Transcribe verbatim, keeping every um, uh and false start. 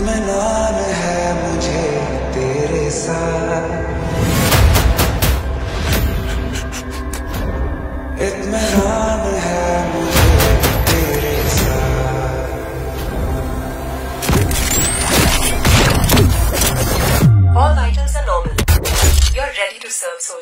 इत्मीनान है मुझे तेरे साथ, इत्मीनान है मुझे तेरे साथ। All vitals are normal. You're ready to serve, soldier.